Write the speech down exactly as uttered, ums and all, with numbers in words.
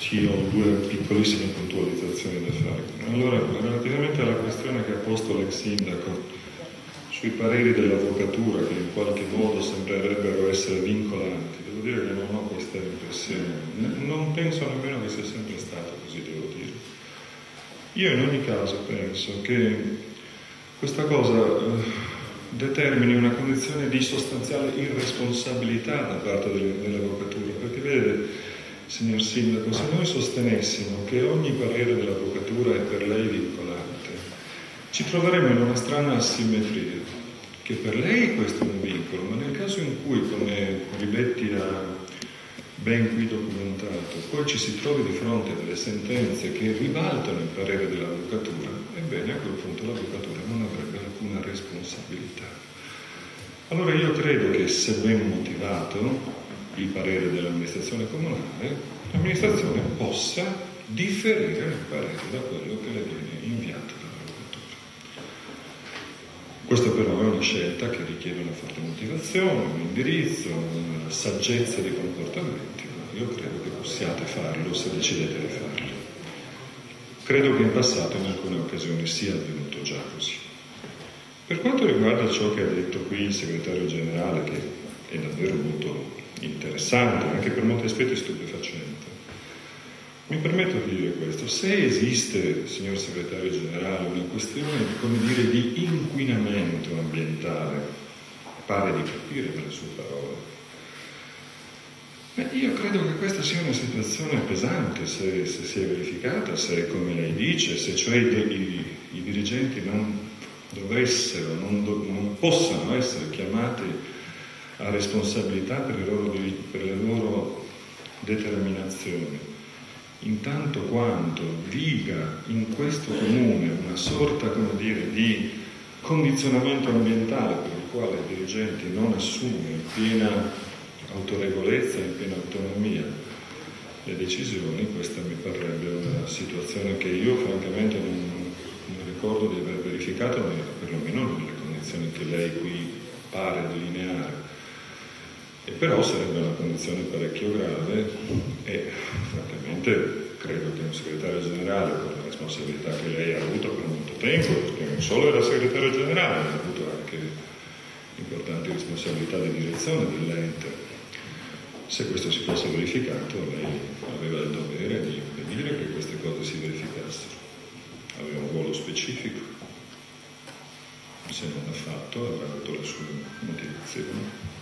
anch'io ho due piccolissime puntualizzazioni da fare. Allora, relativamente alla questione che ha posto l'ex sindaco sui pareri dell'avvocatura, che in qualche modo sembrerebbero essere vincolanti, devo dire che non ho questa impressione. Non penso nemmeno che sia sempre stato così, devo dire. Io in ogni caso penso che questa cosa eh, determini una condizione di sostanziale irresponsabilità da parte dell'avvocatura, perché vede, signor Sindaco, se noi sostenessimo che ogni parere dell'avvocatura è per lei vincolante, ci troveremo in una strana asimmetria, che per lei questo è un vincolo, ma nel caso in cui, come Ribetti ha ben qui documentato, poi ci si trovi di fronte a delle sentenze che ribaltano il parere dell'avvocatura, ebbene a quel punto l'avvocatura non avrebbe alcuna responsabilità. Allora io credo che, se ben motivato il parere dell'amministrazione comunale, l'amministrazione possa differire il parere da quello che le viene inviato dall'avvocatura. Questo però è una scelta che richiede una forte motivazione, un indirizzo, una saggezza di comportamenti, ma io credo che possiate farlo se decidete di farlo. Credo che in passato in alcune occasioni sia avvenuto già così. Per quanto riguarda ciò che ha detto qui il segretario generale, che è davvero molto interessante, anche per molti aspetti stupefacente, mi permetto di dire questo: se esiste, signor segretario generale, una questione, come dire, di inquinamento ambientale, pare di capire dalle sue parole, beh, io credo che questa sia una situazione pesante, se, se si è verificata, se è come lei dice, se cioè i, i, i dirigenti non dovessero, non, do, non possano essere chiamati a responsabilità per, i loro, per le loro determinazioni, intanto quanto viga in questo comune una sorta, come dire, di condizionamento ambientale per il quale i dirigenti non assumono in piena autorevolezza, in piena autonomia le decisioni. Questa mi parrebbe una situazione che io francamente non, non ricordo di aver verificato, perlomeno nelle condizioni che lei qui pare delineare. E però sarebbe una condizione parecchio grave e francamente credo che un segretario generale, con la responsabilità che lei ha avuto per molto tempo, perché non solo era segretario generale, ha avuto anche importanti responsabilità di direzione dell'ente, se questo si fosse verificato lei aveva il dovere di impedire che queste cose si verificassero, aveva un ruolo specifico. Se non l'ha fatto avrà avuto le sue motivazioni.